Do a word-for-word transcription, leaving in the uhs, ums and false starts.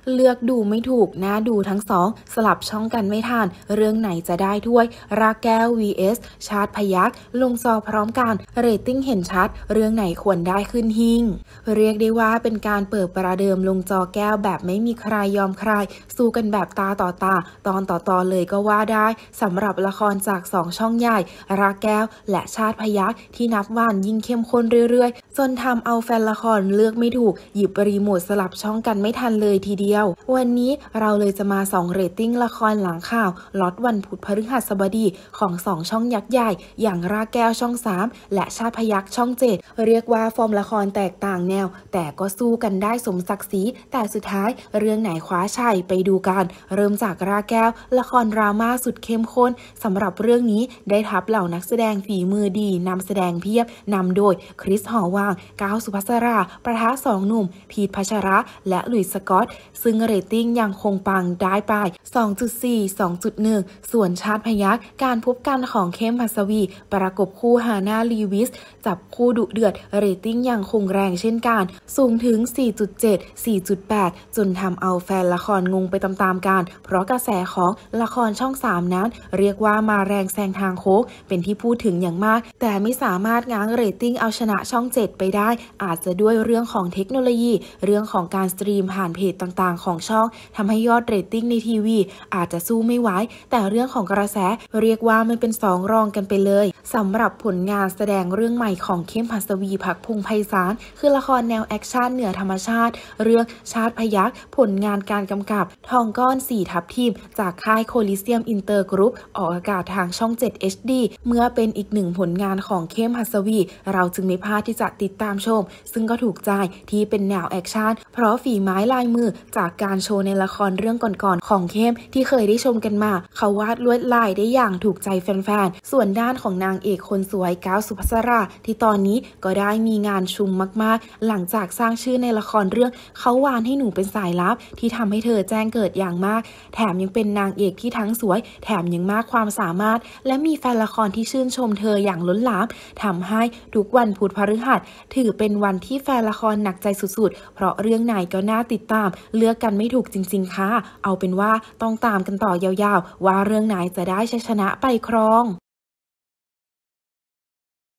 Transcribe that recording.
เลือกดูไม่ถูกน่าดูทั้งสองสลับช่องกันไม่ทันเรื่องไหนจะได้ถ้วยรากแก้ว วี เอส ชาติพยัคฆ์ลงจอพร้อมกันเรตติ้งเห็นชัดเรื่องไหนควรได้ขึ้นหิ่งเรียกได้ว่าเป็นการเปิดประเดิมลงจอแก้วแบบไม่มีใครยอมใครสู้กันแบบตาต่อตาตอนต่อตอนเลยก็ว่าได้สำหรับละครจากสองช่องใหญ่รากแก้วและชาติพยัคฆ์ที่นับวันยิ่งเข้มข้นเรื่อยๆจนทำเอาแฟนละครเลือกไม่ถูกหยิบรีโมทสลับช่องกันไม่ทันเลยทีเดียววันนี้เราเลยจะมาส่องเรตติ้งละครหลังข่าวล็อตวันพุธพฤหัสบดีของสองช่องยักษ์ใหญ่อย่างรากแก้วช่องสามและชาติพยัคฆ์ช่องเจ็ดเรียกว่าฟอร์มละครแตกต่างแนวแต่ก็สู้กันได้สมศักดิ์ศรีแต่สุดท้ายเรื่องไหนคว้าชัยไปดูกันเริ่มจากรากแก้วละครดราม่าสุดเข้มข้นสำหรับเรื่องนี้ได้ทับเหล่านักแสดงฝีมือดีนำแสดงเพียบนำโดยคริสหอวังก้าวสุภัสราประทะสองหนุ่มพีทพัชระและหลุยส์สกอตซึ่งเรตติ้งยังคงปังได้ไป สองจุดสี่ สองจุดหนึ่ง ส่วนชาติพยัคฆ์การพบกันของเข้มหัสวีประกบคู่ฮาน่าลีวิสจับคู่ดุเดือดเรตติ้งยังคงแรงเช่นกันสูงถึง สี่จุดเจ็ด สี่จุดแปด จนทำเอาแฟนละครงงไปตามๆกันเพราะกระแสของละครช่องสามนั้นเรียกว่ามาแรงแซงทางโค้งเป็นที่พูดถึงอย่างมากแต่ไม่สามารถง้างเรตติ้งเอาชนะช่องเจ็ดไปได้อาจจะด้วยเรื่องของเทคโนโลยีเรื่องของการสตรีมผ่านเพจต่างๆของช่องทำให้ยอดเรตติ้งในทีวีอาจจะสู้ไม่ไหวแต่เรื่องของกระแสเรียกว่ามันเป็นสองรองกันไปเลยสำหรับผลงานแสดงเรื่องใหม่ของเข้มหัสวีภักพงษ์ไพศาลคือละครแนวแอคชั่นเหนือธรรมชาติเรื่องชาติพยัคฆ์ผลงานการกำกับทองก้อนสี่ทับทีมจากค่ายโคลิเซียมอินเตอร์กรุ๊ปออกอากาศทางช่องเจ็ด เอช ดี เมื่อเป็นอีกหนึ่งผลงานของเข้มหัสวีเราจึงไม่พลาดที่จะติดตามชมซึ่งก็ถูกใจที่เป็นแนวแอคชั่นเพราะฝีไม้ลายมือจากการโชว์ในละครเรื่องก่อนๆของเข้มที่เคยได้ชมกันมาเขาวาดลวดลายได้อย่างถูกใจแฟนๆส่วนด้านของนางเอกคนสวยก้าวสุภัสราที่ตอนนี้ก็ได้มีงานชุมมากๆหลังจากสร้างชื่อในละครเรื่องเขาวานให้หนูเป็นสายลับที่ทำให้เธอแจ้งเกิดอย่างมากแถมยังเป็นนางเอกที่ทั้งสวยแถมยังมากความสามารถและมีแฟนละครที่ชื่นชมเธออย่างล้นหลามทำให้ทุกวันพุธพฤหัสถือเป็นวันที่แฟนละครหนักใจสุดๆเพราะเรื่องไหนก็น่าติดตามเลือกกันไม่ถูกจริงๆค่ะเอาเป็นว่าต้องตามกันต่อยาวๆว่าเรื่องไหนจะได้ชัยชนะไปครอง